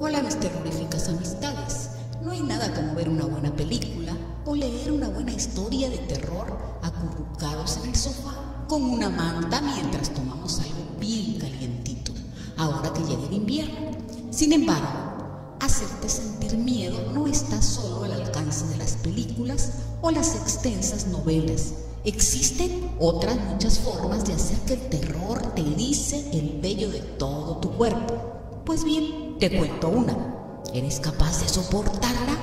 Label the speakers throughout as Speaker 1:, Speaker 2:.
Speaker 1: Hola mis terroríficas amistades. No hay nada como ver una buena película o leer una buena historia de terror acurrucados en el sofá con una manta mientras tomamos algo bien calientito, ahora que llega el invierno. Sin embargo, hacerte sentir miedo no está solo al alcance de las películas o las extensas novelas. Existen otras muchas formas de hacer que el terror te erice el vello de todo tu cuerpo. Pues bien, te cuento una. ¿Eres capaz de soportarla?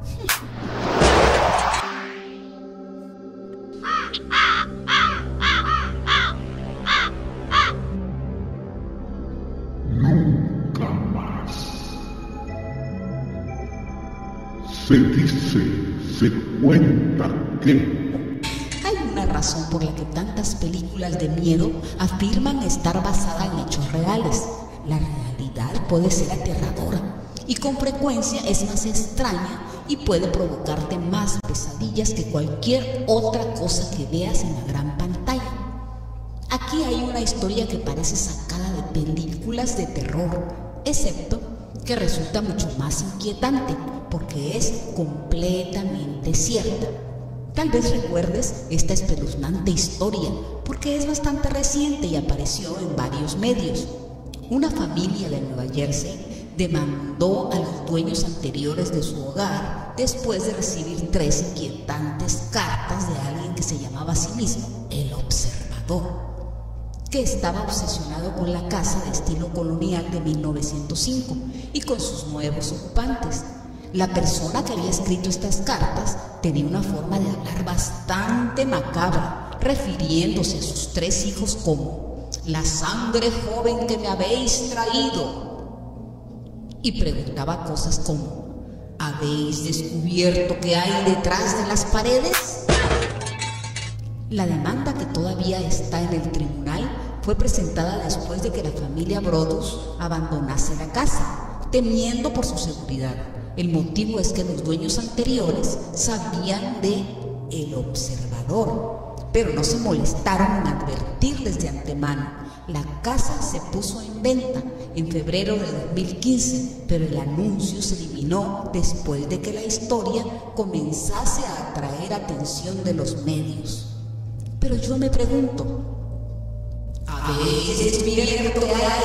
Speaker 2: Nunca más. Se cuenta que...
Speaker 1: Hay una razón por la que tantas películas de miedo afirman estar basadas en hechos reales. La realidad puede ser aterradora y con frecuencia es más extraña y puede provocarte más pesadillas que cualquier otra cosa que veas en la gran pantalla. Aquí hay una historia que parece sacada de películas de terror, excepto que resulta mucho más inquietante porque es completamente cierta. Tal vez recuerdes esta espeluznante historia porque es bastante reciente y apareció en varios medios. Una familia de Nueva Jersey demandó a los dueños anteriores de su hogar después de recibir 3 inquietantes cartas de alguien que se llamaba a sí mismo el observador, que estaba obsesionado con la casa de estilo colonial de 1905 y con sus nuevos ocupantes. La persona que había escrito estas cartas tenía una forma de hablar bastante macabra, refiriéndose a sus 3 hijos como la sangre joven que me habéis traído, y preguntaba cosas como: ¿habéis descubierto qué hay detrás de las paredes? La demanda, que todavía está en el tribunal, fue presentada después de que la familia Brodus abandonase la casa, temiendo por su seguridad. El motivo es que los dueños anteriores sabían de el observador, pero no se molestaron en advertirles de antemano. La casa se puso en venta en febrero de 2015, pero el anuncio se eliminó después de que la historia comenzase a atraer atención de los medios. Pero yo me pregunto, ¿habéis descubierto qué